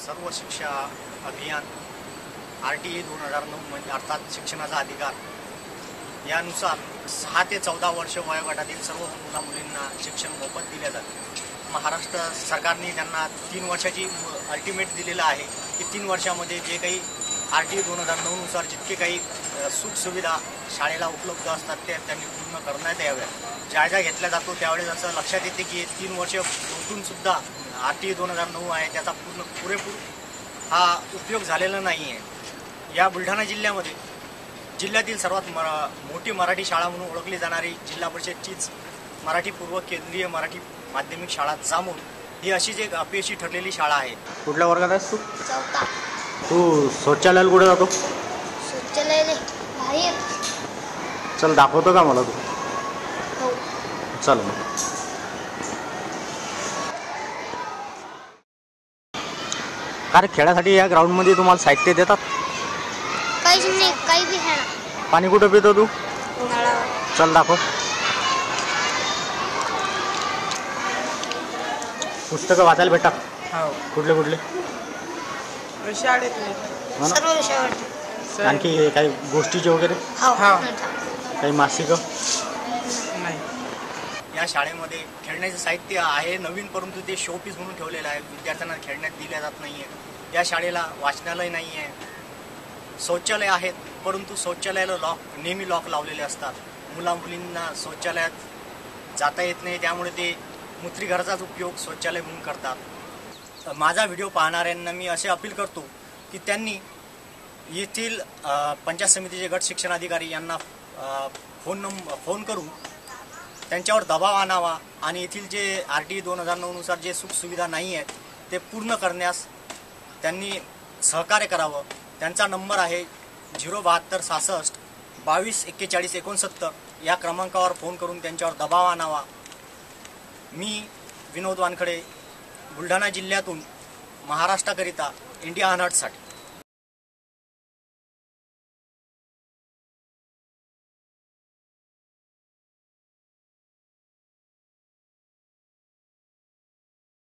सर्व शिक्षा अभियान RTE 2009 म्हणजे अर्थात शिक्षणाचा अधिकार यानुसार 6 ते 14 वर्ष वयोगटातील सर्व मुला मुलींना शिक्षण मोफत दिले जाते। महाराष्ट्र सरकारने त्यांना 3 वर्षाची अल्टिमेट दिलेला आहे की 3 वर्षामध्ये जे काही RTE 2009 नुसार जितके काही सुख सुविधा शाळेला उपलब्ध असतात ते त्यांनी पूर्ण करण्यात याव्या। जायजा घेतला जातो त्यावेळेस असं लक्षात येते की 3 वर्ष उलटून सुद्धा RTE 2009 आहे त्याचा पुरेपूर हा उपयोग झालेला नाही आहे। या बुलढाणा जिल्ह्यामध्ये जिल्ह्यातील सर्वात मोठी मराठी शाळा म्हणून ओळखली जाणारी जिल्हा परिषदचीच मराठी पूर्व केंद्रीय मराठी माध्यमिक शाळा जामोद ही अशीच एक अपयशी ठरलेली शाळा आहे। कुठल्या वर्गात आहेस तू? चौथा। तू शौचालयाला कुठे जातो? शौचालयाला बाहेर। चल दाखवतो का मला तू? हो चल अरे खेळासाठी या ग्राउंडमध्ये तुम्हाला साहित्य देतात? काहीच नाही, काही बी आहे। पाणी कुठं पितो तू? नळावर। चल दाखव। पुस्तकं वाचायला भेटतात? हो। कुठले कुठले? शाळेतले सर्व विषयावर। आणखी काही गोष्टीचे वगैरे? हो। काही मासिक? नाही। या शाळेमध्ये खेळण्याचे साहित्य आहे नवीन, परंतु ते शोपीस म्हणून ठेवलेलं आहे। विद्यार्थ्यांना खेळण्यात दिल्या जात नाही आहे। या शाळेला वाचनालय नाही आहे। शौचालय आहेत परंतु शौचालयाला नेहमी लॉक लावलेले असतात। मुला मुलींना शौचालयात जाता येत नाही, त्यामुळे ते मूत्रीघराचाच उपयोग शौचालय म्हणून करतात। माझा व्हिडिओ पाहणाऱ्यांना मी असे अपील करतो की त्यांनी येथील पंचायत समितीचे गट शिक्षणाधिकारी यांना फोन करून त्यांच्यावर दबाव आणावा आणि येथील जे RTE 2009 नुसार जे सुखसुविधा नाही आहेत ते पूर्ण करण्यास त्यांनी सहकार्य करावं। त्यांचा नंबर आहे 07266 22 41 69 या क्रमांकावर फोन करून त्यांच्यावर दबाव आणावा। मी विनोद वानखडे बुलढाणा जिल्ह्यातून महाराष्ट्राकरिता इंडिया अनहर्टसाठी।